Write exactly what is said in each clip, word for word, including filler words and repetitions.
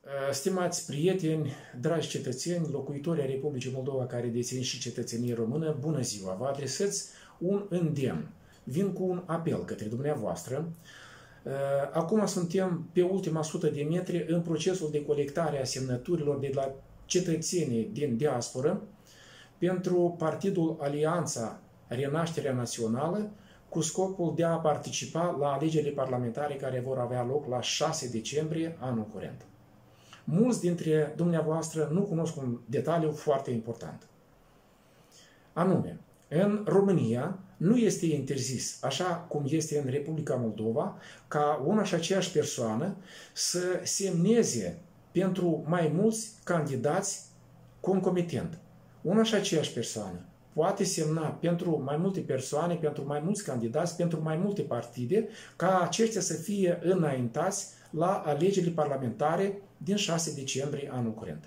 Stimați prieteni, dragi cetățeni, locuitori ai Republicii Moldova care dețin și cetățenie română, bună ziua! Vă adresați un îndemn. Vin cu un apel către dumneavoastră. Acum suntem pe ultima sută de metri în procesul de colectare a semnăturilor de la cetățenii din diasporă pentru Partidul Alianța Renașterea Națională, cu scopul de a participa la alegerile parlamentare care vor avea loc la șase decembrie anul curent. Mulți dintre dumneavoastră nu cunosc un detaliu foarte important. Anume, în România nu este interzis, așa cum este în Republica Moldova, ca una și aceeași persoană să semneze pentru mai mulți candidați concomitent. Una și aceeași persoană poate semna pentru mai multe persoane, pentru mai mulți candidați, pentru mai multe partide, ca aceștia să fie înaintați la alegerile parlamentare din șase decembrie anul curent.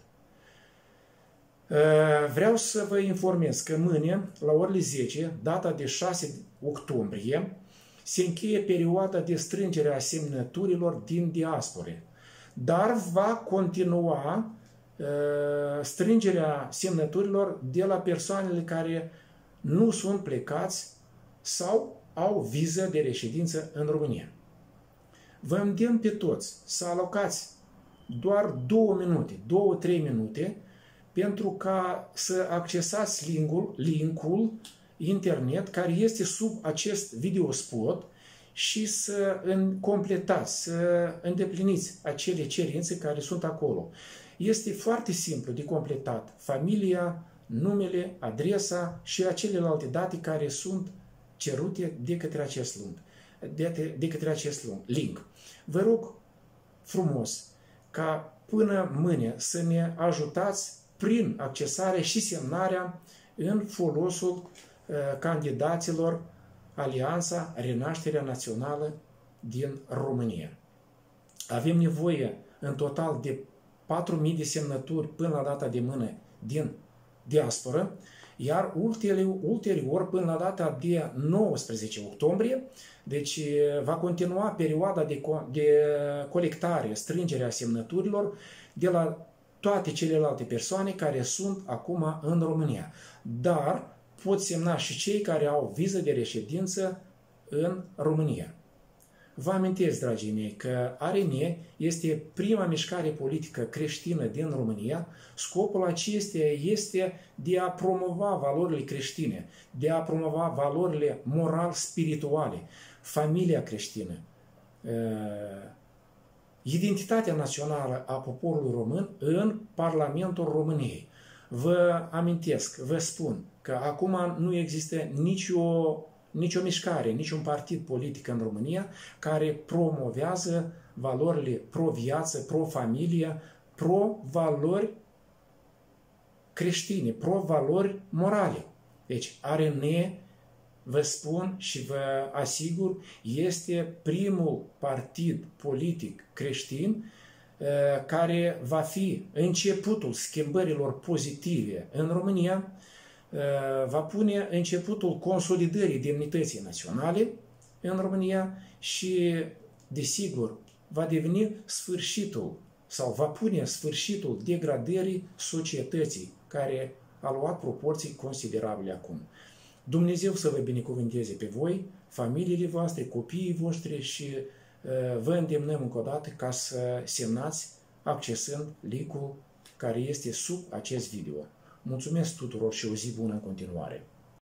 Vreau să vă informez că mâine, la orele zece, data de șase octombrie, se încheie perioada de strângere a semnăturilor din diaspore, dar va continua strângerea semnăturilor de la persoanele care nu sunt plecați sau au viză de reședință în România. Vă îndemn pe toți să alocați doar două minute, două, trei minute, pentru ca să accesați linkul, linkul internet care este sub acest videospot și să completați, să îndepliniți acele cerințe care sunt acolo. Este foarte simplu de completat. Familia, numele, adresa și acelelalte date care sunt cerute de către acest link. De, de către acest link. Vă rog frumos ca până mâine să ne ajutați prin accesarea și semnarea în folosul uh, candidaților Alianța Renașterea Națională din România. Avem nevoie în total de patru mii de semnături până la data de mână din diasporă, iar ulterior, ulterior până la data de nouăsprezece octombrie, deci va continua perioada de, de colectare, strângere a semnăturilor de la toate celelalte persoane care sunt acum în România. Dar pot semna și cei care au viză de reședință în România. Vă amintesc, dragii mei, că A R N este prima mișcare politică creștină din România. Scopul acesteia este de a promova valorile creștine, de a promova valorile moral-spirituale, familia creștină, identitatea națională a poporului român în Parlamentul României. Vă amintesc, vă spun că acum nu există nicio nicio mișcare, niciun partid politic în România care promovează valorile pro-viață, pro-familie, pro-valori creștine, pro-valori morale. Deci A R N, vă spun și vă asigur, este primul partid politic creștin care va fi începutul schimbărilor pozitive în România, va pune începutul consolidării demnității naționale în România și, desigur, va deveni sfârșitul sau va pune sfârșitul degradării societății care a luat proporții considerabile acum. Dumnezeu să vă binecuvânteze pe voi, familiile voastre, copiii voștri și uh, vă îndemnăm încă o dată ca să semnați accesând linkul care este sub acest video. Mulțumesc tuturor și o zi bună în continuare!